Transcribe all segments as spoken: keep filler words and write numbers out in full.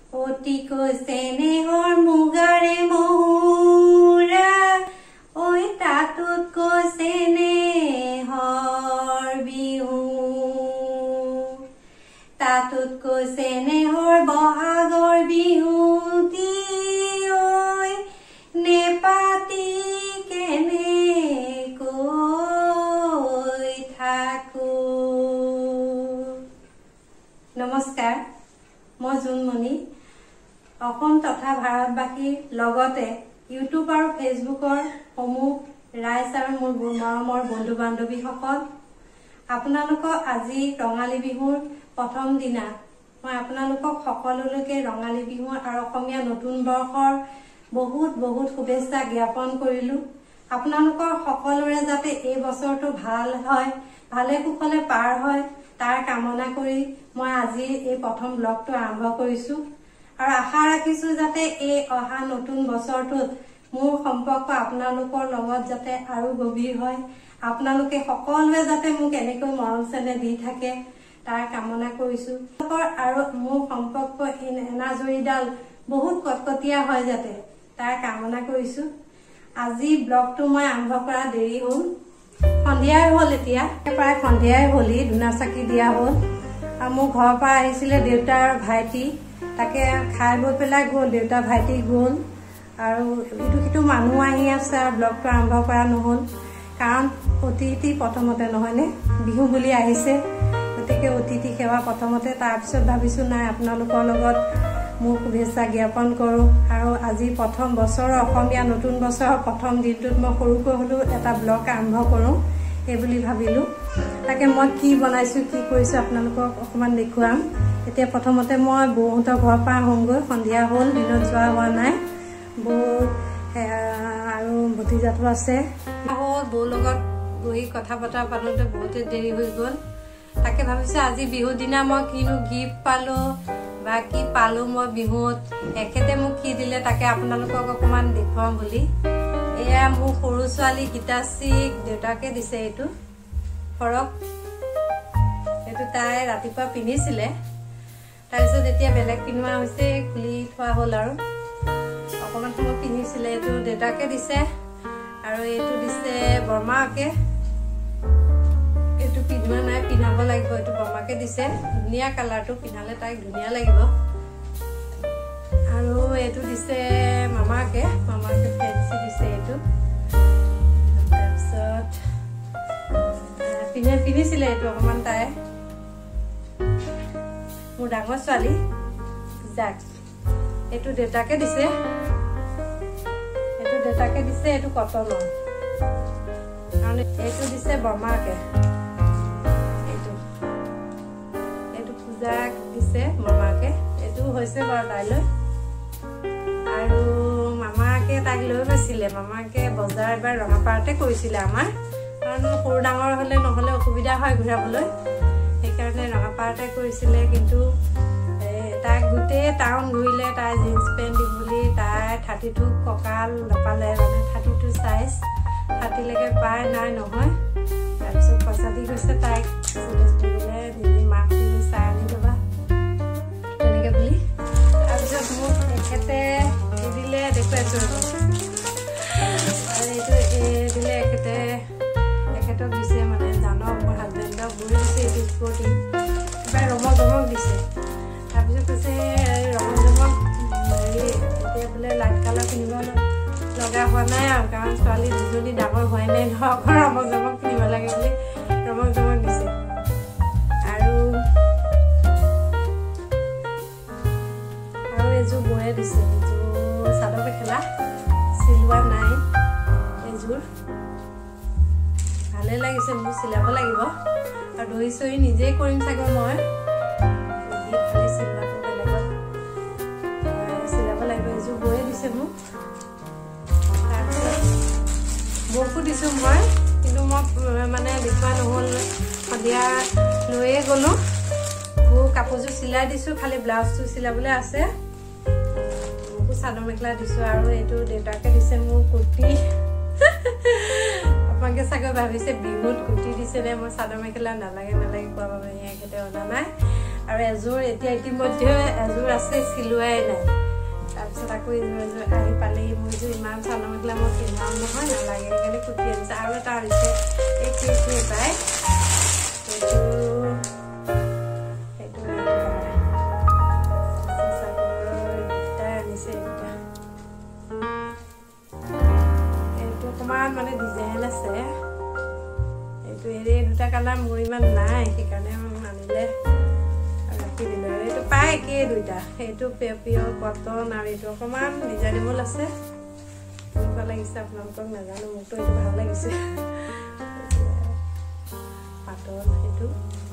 অতিকো চেনেহৰ মুগাৰে মহুৰা ঐ তাতোতকো চেনেহৰ বিহু তাতোতকো চেনেহৰ বহাগৰ বিহুটি ঐ নেপাতি কেনেকৈ থাকো। নমস্কাৰ, মই জুনমণি। অসম তথা ভাৰতবাসীৰ লগতে ইউটিউব আৰু ফেচবুকৰ সমূহ ৰাইজ আৰু মোৰ মৰমৰ বন্ধু বান্ধৱীসকল, আপোনালোকক আজি ৰঙালী বিহুৰ প্ৰথম দিনা মই আপোনালোকক সকলোলৈকে ৰঙালী বিহু আৰু অসমীয়া নতুন বৰ্ষৰ বহুত বহুত শুভেচ্ছা জ্ঞাপন কৰিলো। আপোনালোকৰ সকলোৰে যাতে এই বছৰটো ভাল হয়, ভালে কুশলে পাৰ হয়, তাৰ কামনা কৰি মই আজি এই প্ৰথম ব্লগটো আৰম্ভ কৰিছো আৰু আশা ৰাখিছো যাতে এই অহা নতুন বছৰটোত মোৰ সম্পৰ্ক আপোনালোকৰ লগত যাতে আৰু গভীৰ হয়, আপোনালোকে সকলোৱে যাতে মোক এনেকৈ মৰম চেনেহ দি থাকে তাৰ কামনা কৰিছো আৰু মোৰ সম্পৰ্ক এনাজৰীডাল বহুত কটকটীয়া হয় যাতে তাৰ কামনা কৰিছো। আজি ব্লগটো মই আৰম্ভ কৰা দেৰি হ'ল, সন্ধিয়াই হ'ল, এতিয়া প্ৰায় সন্ধিয়াই হ'লি, ধূনা চাকি দিয়া হ'ল আৰু মোৰ ঘৰৰ পৰা আহিছিলে দেউতা আৰু ভাইটি, তাকে খাই বৈ পেলাই গ'ল, দেউতা ভাইটি গ'ল আৰু ইটো সিটো মানুহ আহি আছে আৰু ব্লগটো আৰম্ভ কৰা নহ'ল কাৰণ অতিথি প্ৰথমতে নহয়নে, বিহু বুলি আহিছে, গতিকে অতিথি সেৱা প্ৰথমতে, তাৰপিছত ভাবিছো নাই আপোনালোকৰ লগত মোৰ শুভেচ্ছা জ্ঞাপন কৰোঁ আৰু আজি প্ৰথম বছৰৰ অসমীয়া নতুন বছৰৰ প্ৰথম দিনটোত মই সৰুকৈ হ'লেও এটা ব্লগ আৰম্ভ কৰোঁ এইবুলি ভাবিলোঁ। তাকে মই কি বনাইছোঁ কি কৰিছোঁ আপোনালোকক অকণমান দেখুৱাম। এতিয়া প্ৰথমতে মই বৌহঁতৰ ঘৰৰ পৰা আহোঁগৈ, সন্ধিয়া হ'ল, দিনত যোৱা হোৱা নাই। বৌ আৰু ভতিজাটো আছে, হ'ল বৌৰ লগত বহি কথা বতৰা পাতোঁতে বহুতে দেৰি হৈ গ'ল। তাকে ভাবিছোঁ আজি বিহুৰ দিনা মই কিনো গিফ্ট পালোঁ বা কি পালো মই বিহুত, এখেতে মোক কি দিলে তাকে আপোনালোকক অকণমান দেখুৱাম বুলি। এয়া মোৰ সৰু ছোৱালী গীতাশ্ৰীক দেউতাকে দিছে এইটো ফৰক, এইটো তাই ৰাতিপুৱা পিন্ধিছিলে, তাৰপিছত এতিয়া বেলেগ পিন্ধোৱা হৈছে, খুলি থোৱা হ'ল আৰু অকণমান সময় পিন্ধিছিলে। এইটো দেউতাকে দিছে আৰু এইটো দিছে বৰমাকে, এইটো পিন্ধোৱা নাই, পিন্ধাব লাগিব, এইটো বৰমাকে দিছে, ধুনীয়া কালাৰটো, পিন্ধালে তাইক ধুনীয়া লাগিব। আৰু এইটো দিছে মামাকে, মামাকে ফেঞ্চি দিছে এইটো, তাৰপিছত পিন্ধে পিন্ধিছিলে এইটো অকণমান তাই, মোৰ ডাঙৰ ছোৱালী যাক, এইটো দেউতাকে দিছে, এইটো দেউতাকে দিছে, এইটো কটনৰ, কাৰণ এইটো দিছে বৰমাকে, পূজাক দিছে বৰমাকে, এইটো হৈছে বাৰু তাইলৈ। আৰু মামাকে তাইক লৈ গৈছিলে, মামাকে বজাৰ এবাৰ ৰঙাপাৰাতে কৰিছিলে আমাৰ, কাৰণ সৰু ডাঙৰ হ'লে নহ'লে অসুবিধা হয় ঘূৰাবলৈ, সেইকাৰণে ৰঙাপাৰাতে কৰিছিলে। কিন্তু তাইক গোটেই টাউন ঘূৰিলে, তাই জিন্স পেণ্ট দিম বুলি, তাই থাৰ্টি টু কঁকাল নাপালে, মানে থাৰ্টি টু চাইজ, থাৰ্টিলৈকে পায় নাই নহয়, তাৰপিছত পইচা দি গৈছে তাইক বোলে নিজে মাক দি চাই আনি ল'বা তেনেকৈ বুলি। তাৰপিছত মোক এখেতে দিলে, দেখুৱাইছোঁ আৰু এইটো এই দিলে এখেতে, এখেতক দিছে মানে জানক মোৰ হাজবেণ্ডক বহি দিছে, এইটো স্পৰ্টিং কিবা ৰমক জমক দিছে। তাৰপিছত কৈছে ৰমক জমক হেৰি এতিয়া বোলে লাইট কালাৰ পিন্ধিব লগা হোৱা নাই আৰু, কাৰণ ছোৱালী দুজনী ডাঙৰ হোৱাই নাই নহয়, অকল ৰমক জমক পিন্ধিব লাগে বুলি ৰমক জমক দিছে। আৰু আৰু এযোৰ বয়ে দিছে, এযোৰ চাদৰ মেখেলা চিলোৱা নাই, এযোৰ ভালে লাগিছে, মোৰ চিলাব লাগিব আৰু দহি চহি নিজেই কৰিম চাগৈ, মই খালি চিলোৱাটো বেলেগত চিলাব লাগিব, এযোৰ বয়ে দিছে মোক। তাৰপিছত বৌকো দিছোঁ মই, কিন্তু মই মানে দেখুওৱা নহ'ল, সন্ধিয়া লৈয়ে গ'লোঁ। বৌ কাপোৰযোৰ চিলাই দিছোঁ, খালি ব্লাউজটো চিলাবলৈ আছে। মোকো চাদৰ মেখেলা দিছোঁ আৰু এইটো দেউতাকে দিছে মোৰ কুৰ্তি। আপোনালোকে চাগৈ ভাবিছে বিহুত কুৰ্তি দিছে নে, মই চাদৰ মেখেলা নালাগে নালাগে কোৱা বাবে এখেতে অনা নাই। আৰু এযোৰ এতিয়া ইতিমধ্যে এযোৰ আছে চিলোৱাই নাই তাৰপিছত আকৌ এযোৰ এযোৰ আহি পালেহি মোৰ এযোৰ ইমান চাদৰ মেখেলা মই পিন্ধাও নহয় নালাগে সেইকাৰণে কুটি আনিছে আৰু এটা হৈছে এই কেইটো এটাই এইটো এইটো চাদৰ আনিছে এটা এইটো অকণমান মানে ডিজাইন আছে এইটো এই দুটা কালাৰ মোৰ ইমান নাই সেইকাৰণে আনিলে ৰাখি দিলোঁ আৰু এইটো পায় একেই দুইটা এইটো পিয়ৰ কটন আৰু এইটো অকণমান ডিজাইনেবল আছে কেনেকুৱা লাগিছে আপোনালোকক নাজানো মোকতো এইটো ভাল লাগিছে পাটৰ এইটো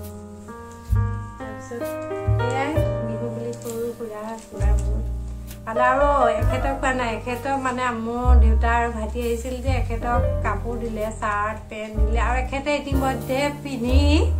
তাৰপিছত এয়াই বিহু বুলি সৰু সুৰা সুৰাবোৰ আৰু এখেতক কোৱা নাই এখেতক মানে মোৰ দেউতা আৰু ভাইটি আহিছিল যে এখেতক কাপোৰ দিলে চাৰ্ট পেণ্ট দিলে আৰু এখেতে ইতিমধ্যে পিন্ধি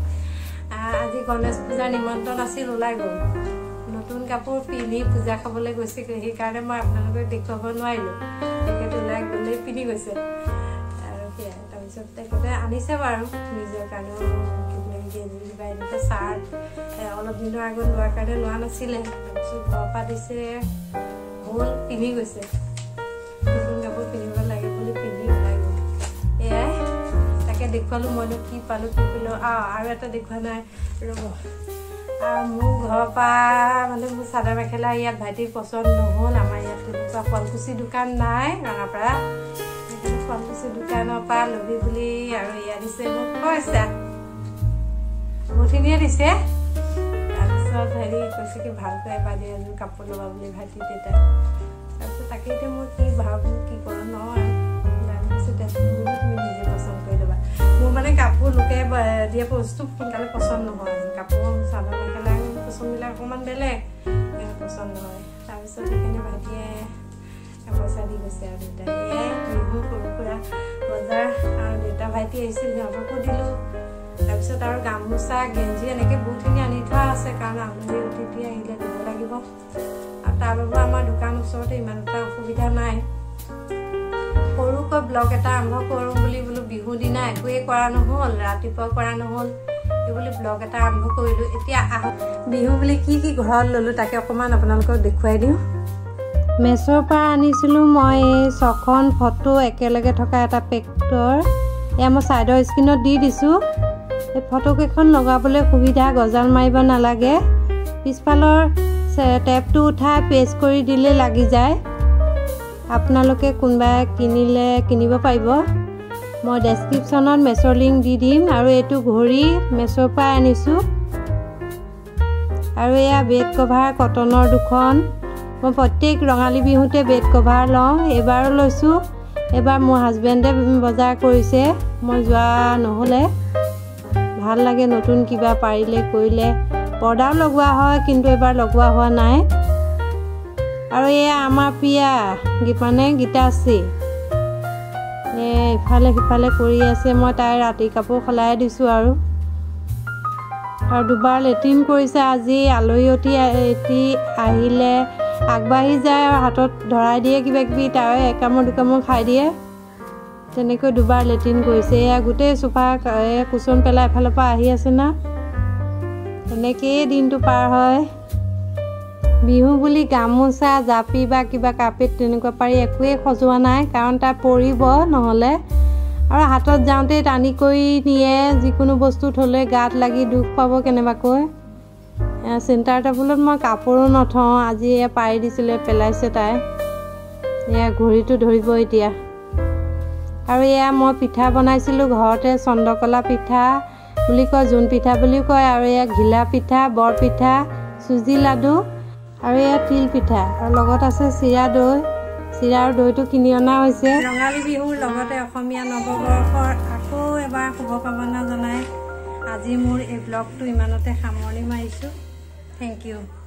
আজি গণেশ পূজাৰ নিমন্ত্ৰণ আছিল ওলাই গ'ল নতুন কাপোৰ পিন্ধি পূজা খাবলৈ গৈছে সেইকাৰণে মই আপোনালোকক দেখুৱাব নোৱাৰিলোঁ তেখেত ওলাই গ'লে পিন্ধি গৈছে আৰু সেয়াই তাৰপিছত তেখেতে আনিছে বাৰু নিজৰ কাৰণেও গেঞ্জি বা এনেকৈ চাৰ্ট অলপ দিনৰ আগত লোৱাৰ কাৰণে লোৱা নাছিলে তাৰপিছত ঘৰৰ পৰা দিছে হ'ল পিন্ধি গৈছে নতুন কাপোৰ পিন্ধিব লাগে বুলি পিন্ধি ওলাই গ'ল এয়াই তাকে দেখুৱালোঁ মইনো কি পালোঁ কি পালোঁ আৰু এটা দেখুওৱা নাই ৰ'ব মোৰ ঘৰৰ পৰা মানে মোৰ চাদৰ মেখেলা ইয়াত ভাইটিৰ পচন্দ নহ'ল আমাৰ ইয়াত তেনেকুৱা শুৱালকুছি দোকান নাই ৰঙাপাৰা সেইকাৰণে শুৱালকুছি দোকানৰ পৰা ল'বি বুলি আৰু ইয়াত দিছে মোক পইচা বহুতখিনিয়ে দিছে তাৰপিছত হেৰি কৈছে কি ভালকৈ এবাৰ দিয়ে এযোৰ কাপোৰ ল'বা বুলি ভাইটি দেউতাই তাৰপিছত তাকে এতিয়া মই কি ভাবোঁ কি কৰোঁ নহয় তুমি নিজে পচন্দ কৰি ল'বা মোৰ মানে কাপোৰ লোকে দিয়া বস্তু সোনকালে পচন্দ নহয় কাপোৰ চাদৰ মেখেলা পচন্দবিলাক অকণমান বেলেগ পচন্দ নহয় তাৰপিছত সেইকাৰণে ভাইটিয়ে পইচা দি গৈছে আৰু দেউতাই এয়াই বিহু সৰু সুৰা বজাৰ আৰু দেউতা ভাইটি আহিছিল সিহঁতকো দিলোঁ তাৰপিছত আৰু গামোচা গেঞ্জি এনেকৈ বহুতখিনি আনি থোৱা আছে কাৰণ আলহী অতিথি আহিলে দিব লাগিব আৰু তাৰ বাবে আমাৰ দোকান ওচৰতে ইমান এটা অসুবিধা নাই সৰুকৈ ব্লগ এটা আৰম্ভ কৰোঁ বুলি বোলো বিহু দিনা একোৱেই কৰা নহ'ল ৰাতিপুৱা কৰা নহ'ল এই বুলি ব্লগ এটা আৰম্ভ কৰিলোঁ এতিয়া আহক বিহু বুলি কি কি ঘৰত ল'লোঁ তাকে অকণমান আপোনালোকক দেখুৱাই দিওঁ মেছ'ৰ পৰা আনিছিলোঁ মই এই ছখন ফটো একেলগে থকা এটা পেকটৰ এয়া মই ছাইডৰ স্ক্ৰীণত দি দিছোঁ এই ফটোকেইখন লগাবলৈ সুবিধা গজাল মাৰিব নালাগে পিছফালৰ টেপটো উঠাই পেষ্ট কৰি দিলে লাগি যায় আপোনালোকে কোনোবাই কিনিলে কিনিব পাৰিব মই ডেছক্ৰিপশ্যনত মেছ'ৰ লিংক দি দিম আৰু এইটো ঘড়ী মেছ'ৰ পৰা আনিছোঁ আৰু এয়া বেড কভাৰ কটনৰ দুখন মই প্ৰত্যেক ৰঙালী বিহুতে বেড কভাৰ লওঁ এইবাৰো লৈছোঁ এইবাৰ মোৰ হাজবেণ্ডে বজাৰ কৰিছে মই যোৱা নহ'লে ভাল লাগে নতুন কিবা পাৰিলে কৰিলে পৰ্দাও লগোৱা হয় কিন্তু এইবাৰ লগোৱা হোৱা নাই আৰু এয়া আমাৰ প্ৰিয়া মানে গীতাশ্ৰী এই ইফালে সিফালে কৰি আছে মই তাই ৰাতি কাপোৰ সলাই দিছোঁ আৰু আৰু দুবাৰ লেট্ৰিন কৰিছে আজি আলহী অতি এটি আহিলে আগবাঢ়ি যায় আৰু হাতত ধৰাই দিয়ে কিবা কিবি তাই একামৰ দুকামৰ খাই দিয়ে তেনেকৈ দুবাৰ লেট্ৰিন কৰিছে এয়া গোটেই চোফা কুচন পেলাই এফালৰ পৰা আহি আছে না এনেকৈয়ে দিনটো পাৰ হয় বিহু বুলি গামোচা জাপি বা কিবা কাৰ্পেট তেনেকুৱা পাৰি একোৱেই সজোৱা নাই কাৰণ তাই পৰিব নহ'লে আৰু হাতত যাওঁতে টানি কৰি নিয়ে যিকোনো বস্তু থ'লে গাত লাগি দুখ পাব কেনেবাকৈ চেণ্টাৰ টেবুলত মই কাপোৰো নথওঁ আজি এয়া পাৰি দিছিলে পেলাইছে তাই এয়া ঘড়ীটো ধৰিব এতিয়া আৰু এয়া মই পিঠা বনাইছিলোঁ ঘৰতে চন্দ্ৰকলা পিঠা বুলি কয় জোন পিঠা বুলিও কয় আৰু এয়া ঘিলা পিঠা বৰ পিঠা চুজি লাডু আৰু এয়া তিল পিঠা আৰু লগত আছে চিৰা দৈ চিৰা আৰু দৈটো কিনি অনা হৈছে ৰঙালী বিহুৰ লগতে অসমীয়া নৱবৰ্ষৰ আকৌ এবাৰ শুভকামনা জনাই আজি মোৰ এই ব্লগটো ইমানতে সামৰণি মাৰিছোঁ থেংক ইউ